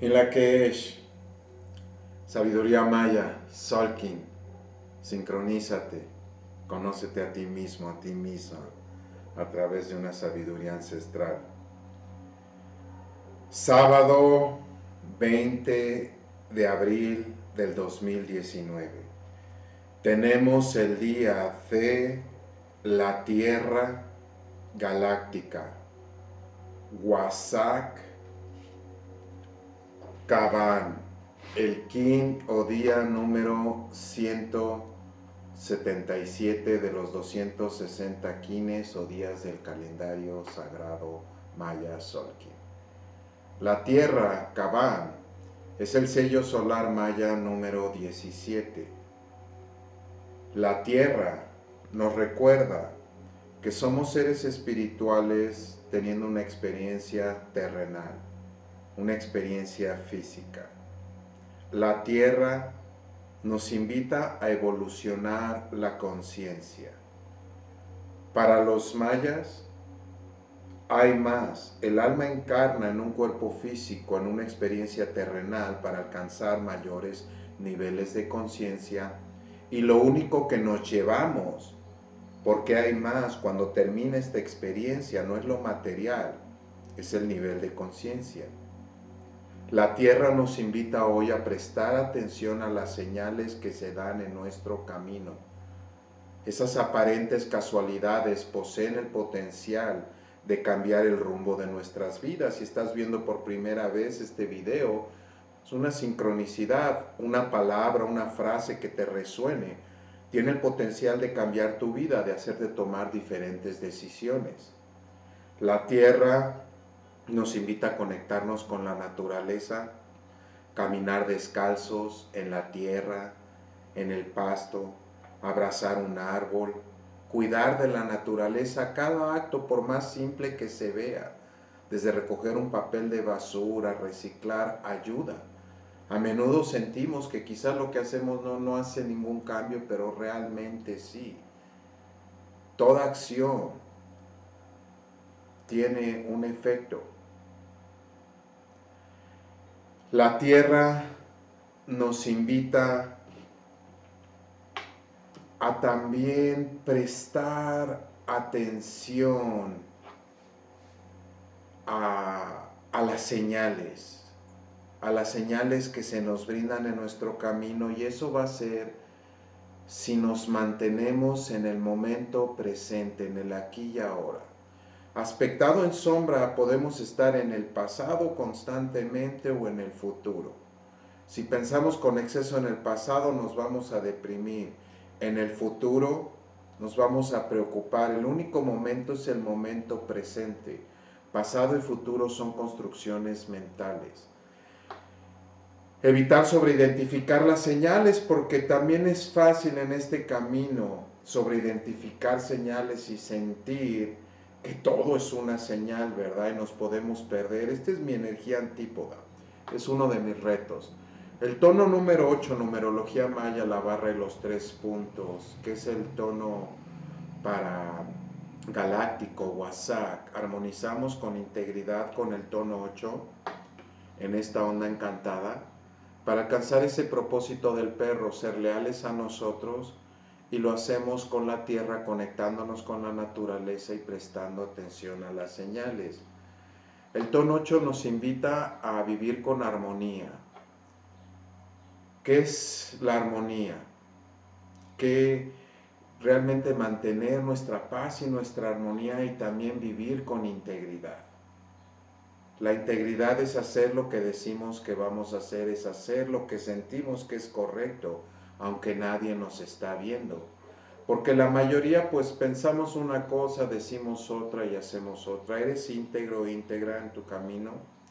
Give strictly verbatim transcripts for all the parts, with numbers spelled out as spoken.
Milakesh, sabiduría maya, Solkin, sincronízate, conócete a ti mismo, a ti misma, a través de una sabiduría ancestral. Sábado veinte de abril del dos mil diecinueve. Tenemos el día de la Tierra Galáctica, Wasak Kaban, el Kin o día número ciento setenta y siete de los doscientos sesenta Kines o días del calendario sagrado maya Solkin. La Tierra Kaban es el sello solar maya número diecisiete. La Tierra nos recuerda que somos seres espirituales teniendo una experiencia terrenal, una experiencia física. La Tierra nos invita a evolucionar la conciencia. Para los mayas hay más. El alma encarna en un cuerpo físico, en una experiencia terrenal para alcanzar mayores niveles de conciencia, y lo único que nos llevamos, porque hay más cuando termina esta experiencia, no es lo material, es el nivel de conciencia. La Tierra nos invita hoy a prestar atención a las señales que se dan en nuestro camino. Esas aparentes casualidades poseen el potencial de cambiar el rumbo de nuestras vidas. Si estás viendo por primera vez este video, es una sincronicidad, una palabra, una frase que te resuene. Tiene el potencial de cambiar tu vida, de hacerte tomar diferentes decisiones. La Tierra nos invita a conectarnos con la naturaleza, caminar descalzos en la tierra, en el pasto, abrazar un árbol, cuidar de la naturaleza. Cada acto, por más simple que se vea, desde recoger un papel de basura, reciclar, ayuda. A menudo sentimos que quizás lo que hacemos no, no hace ningún cambio, pero realmente sí. Toda acción tiene un efecto. La Tierra nos invita a también prestar atención a, a las señales, a las señales que se nos brindan en nuestro camino, y eso va a ser si nos mantenemos en el momento presente, en el aquí y ahora. Aspectado en sombra, podemos estar en el pasado constantemente o en el futuro. Si pensamos con exceso en el pasado, nos vamos a deprimir. En el futuro, nos vamos a preocupar. El único momento es el momento presente. Pasado y futuro son construcciones mentales. Evitar sobreidentificar las señales, porque también es fácil en este camino sobreidentificar señales y sentir que todo es una señal, ¿verdad? Y nos podemos perder. Esta es mi energía antípoda, es uno de mis retos. El tono número ocho, numerología maya, la barra y los tres puntos, que es el tono para galáctico, Wasak. Armonizamos con integridad con el tono ocho en esta onda encantada para alcanzar ese propósito del perro, ser leales a nosotros. Y lo hacemos con la tierra, conectándonos con la naturaleza y prestando atención a las señales. El tono ocho nos invita a vivir con armonía. ¿Qué es la armonía? Que realmente mantener nuestra paz y nuestra armonía, y también vivir con integridad. La integridad es hacer lo que decimos que vamos a hacer, es hacer lo que sentimos que es correcto, aunque nadie nos está viendo. Porque la mayoría pues pensamos una cosa, decimos otra y hacemos otra. ¿Eres íntegro, íntegra en tu camino?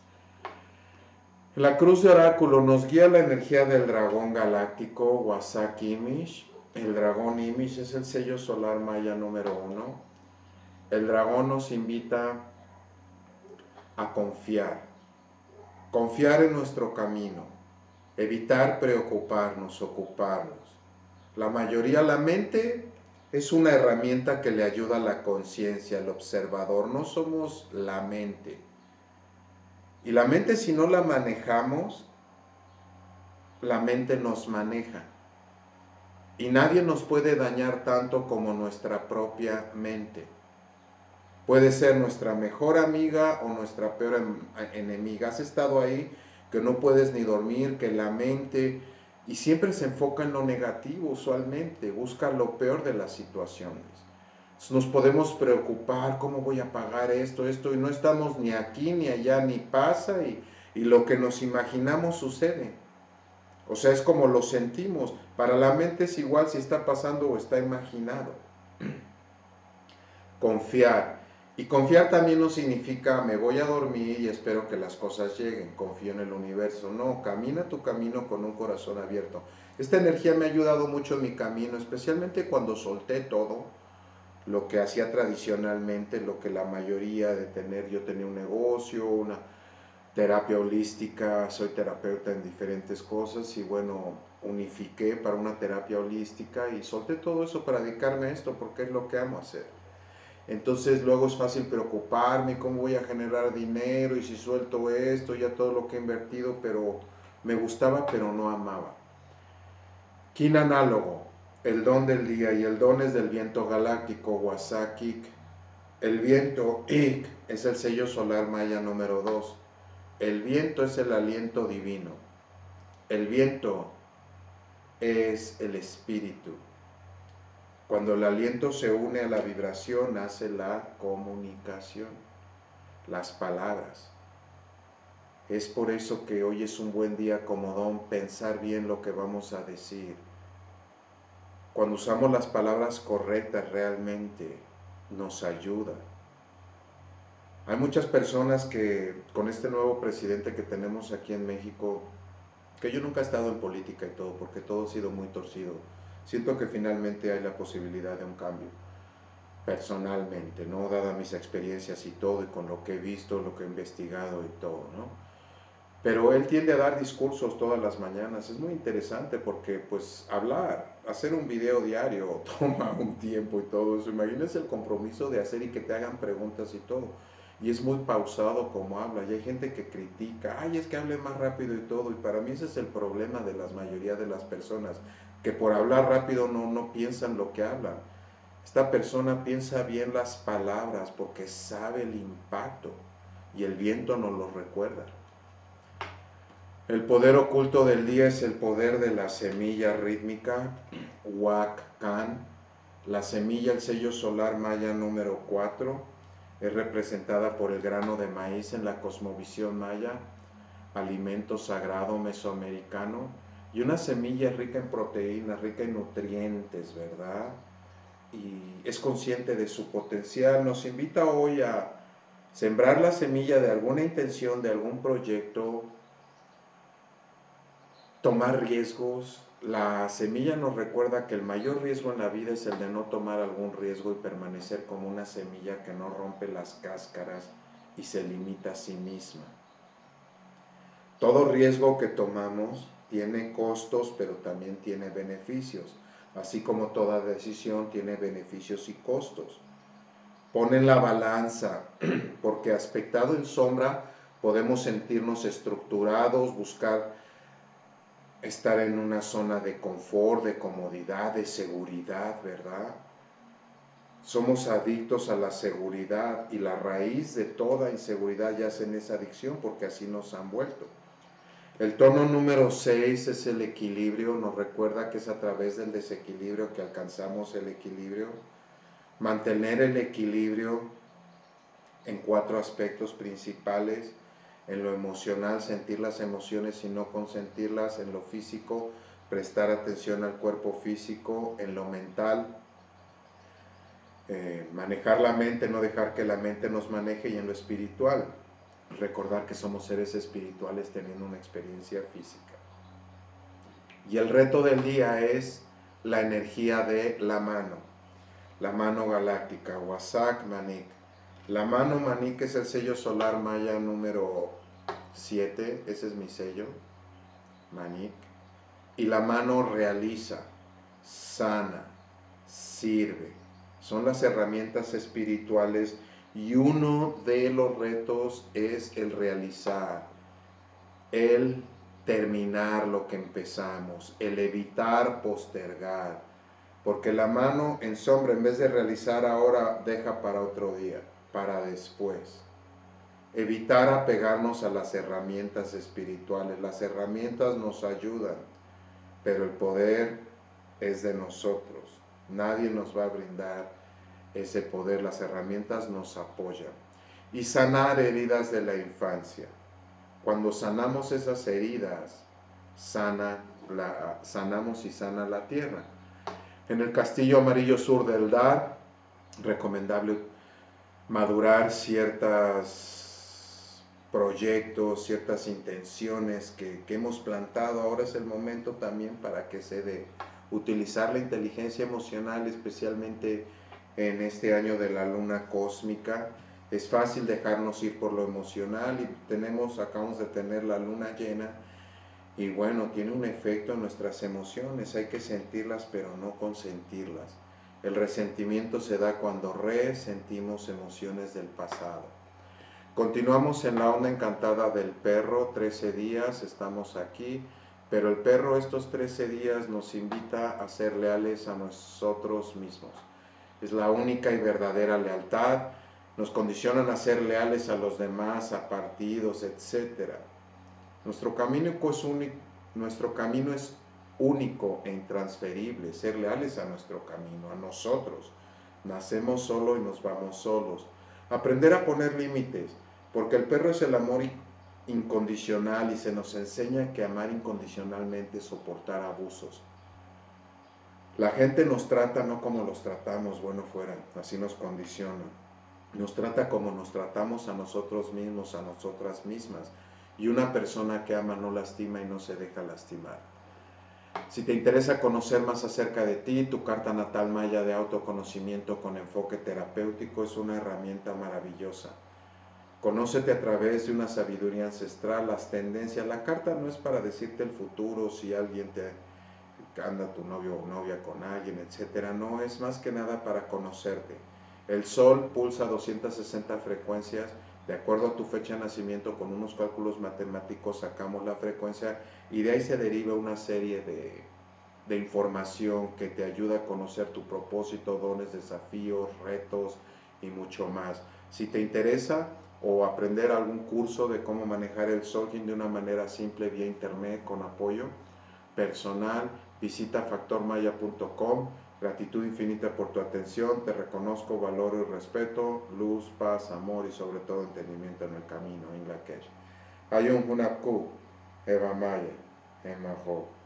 La cruz de oráculo nos guía la energía del dragón galáctico, Wasak Imish. El dragón Imish es el sello solar maya número uno. El dragón nos invita a confiar. Confiar en nuestro camino. Evitar preocuparnos, ocuparnos. La mayoría, la mente es una herramienta que le ayuda a la conciencia, al observador. No somos la mente. Y la mente, si no la manejamos, la mente nos maneja. Y nadie nos puede dañar tanto como nuestra propia mente. Puede ser nuestra mejor amiga o nuestra peor enemiga. Has estado ahí que no puedes ni dormir, que la mente, y siempre se enfoca en lo negativo usualmente, busca lo peor de las situaciones. Nos podemos preocupar, ¿cómo voy a pagar esto, esto? Y no estamos ni aquí ni allá, ni pasa, y, y lo que nos imaginamos sucede. O sea, es como lo sentimos. Para la mente es igual si está pasando o está imaginado. Confiar. Y confiar también no significa me voy a dormir y espero que las cosas lleguen, confío en el universo. No, camina tu camino con un corazón abierto. Esta energía me ha ayudado mucho en mi camino, especialmente cuando solté todo lo que hacía tradicionalmente, lo que la mayoría de tener, yo tenía un negocio, una terapia holística, soy terapeuta en diferentes cosas y bueno, unifiqué para una terapia holística y solté todo eso para dedicarme a esto porque es lo que amo hacer. Entonces luego es fácil preocuparme, cómo voy a generar dinero y si suelto esto, ya todo lo que he invertido, pero me gustaba pero no amaba. Kin análogo, el don del día, y el don es del viento galáctico, Wasakik. El viento, Ik, es el sello solar maya número dos. El viento es el aliento divino. El viento es el espíritu. Cuando el aliento se une a la vibración, hace la comunicación, las palabras. Es por eso que hoy es un buen día como don, pensar bien lo que vamos a decir. Cuando usamos las palabras correctas realmente nos ayuda. Hay muchas personas que con este nuevo presidente que tenemos aquí en México, que yo nunca he estado en política y todo, porque todo ha sido muy torcido. Siento que finalmente hay la posibilidad de un cambio, personalmente, ¿no? Dada mis experiencias y todo, y con lo que he visto, lo que he investigado y todo, ¿no? Pero él tiende a dar discursos todas las mañanas. Es muy interesante porque, pues, hablar, hacer un video diario toma un tiempo y todo eso. Imagínense el compromiso de hacer y que te hagan preguntas y todo. Y es muy pausado como habla. Y hay gente que critica, ay, es que hable más rápido y todo. Y para mí ese es el problema de la mayoría de las personas, que por hablar rápido no, no piensan lo que hablan. Esta persona piensa bien las palabras porque sabe el impacto. Y el viento nos lo recuerda. El poder oculto del día es el poder de la semilla rítmica, Huacán. La semilla, el sello solar maya número cuatro, es representada por el grano de maíz en la cosmovisión maya, alimento sagrado mesoamericano, y una semilla rica en proteínas, rica en nutrientes, ¿verdad? Y es consciente de su potencial. Nos invita hoy a sembrar la semilla de alguna intención, de algún proyecto, tomar riesgos. La semilla nos recuerda que el mayor riesgo en la vida es el de no tomar algún riesgo y permanecer como una semilla que no rompe las cáscaras y se limita a sí misma. Todo riesgo que tomamos tiene costos, pero también tiene beneficios, así como toda decisión tiene beneficios y costos. Pon en la balanza, porque aspectado en sombra podemos sentirnos estructurados, buscar estar en una zona de confort, de comodidad, de seguridad, ¿verdad? Somos adictos a la seguridad y la raíz de toda inseguridad yace en esa adicción porque así nos han vuelto. El tono número seis es el equilibrio, nos recuerda que es a través del desequilibrio que alcanzamos el equilibrio. Mantener el equilibrio en cuatro aspectos principales: en lo emocional, sentir las emociones y no consentirlas; en lo físico, prestar atención al cuerpo físico; en lo mental, eh, manejar la mente, no dejar que la mente nos maneje; y en lo espiritual, recordar que somos seres espirituales teniendo una experiencia física. Y el reto del día es la energía de la mano, la mano galáctica, Wasak Manik. La mano Manik es el sello solar maya número siete, ese es mi sello, Manik. Y la mano realiza, sana, sirve. Son las herramientas espirituales Y uno de los retos es el realizar, el terminar lo que empezamos, el evitar postergar, porque la mano en sombra, en vez de realizar ahora, deja para otro día, para después. Evitar apegarnos a las herramientas espirituales. Las herramientas nos ayudan, pero el poder es de nosotros. Nadie nos va a brindar ese poder. Las herramientas nos apoyan. Y sanar heridas de la infancia. Cuando sanamos esas heridas, sana la, sanamos y sana la tierra. En el Castillo Amarillo Sur del Dar, recomendable madurar ciertos proyectos, ciertas intenciones que, que hemos plantado. Ahora es el momento también para que se dé. Utilizar la inteligencia emocional, especialmente en este año de la luna cósmica. Es fácil dejarnos ir por lo emocional y tenemos, acabamos de tener la luna llena y bueno, tiene un efecto en nuestras emociones. Hay que sentirlas pero no consentirlas. El resentimiento se da cuando resentimos emociones del pasado. Continuamos en la onda encantada del perro, trece días, estamos aquí, pero el perro estos trece días nos invita a ser leales a nosotros mismos. Es la única y verdadera lealtad. Nos condicionan a ser leales a los demás, a partidos, etcétera. Nuestro camino es único, nuestro camino es único e intransferible, ser leales a nuestro camino, a nosotros. Nacemos solo y nos vamos solos. Aprender a poner límites, porque el perro es el amor incondicional y se nos enseña que amar incondicionalmente es soportar abusos. La gente nos trata no como los tratamos, bueno fuera, así nos condiciona. Nos trata como nos tratamos a nosotros mismos, a nosotras mismas. Y una persona que ama no lastima y no se deja lastimar. Si te interesa conocer más acerca de ti, tu carta natal maya de autoconocimiento con enfoque terapéutico es una herramienta maravillosa. Conócete a través de una sabiduría ancestral, las tendencias. La carta no es para decirte el futuro, si alguien te anda tu novio o novia con alguien, etcétera. No, es más que nada para conocerte. El sol pulsa doscientas sesenta frecuencias. De acuerdo a tu fecha de nacimiento, con unos cálculos matemáticos sacamos la frecuencia y de ahí se deriva una serie de, de información que te ayuda a conocer tu propósito, dones, desafíos, retos y mucho más. Si te interesa o aprender algún curso de cómo manejar el Solking de una manera simple vía internet con apoyo personal, visita factor maya punto com. Gratitud infinita por tu atención, te reconozco, valoro y respeto, luz, paz, amor y sobre todo entendimiento en el camino. En la que Ayun Hunapku, Eva Maya, Emajo.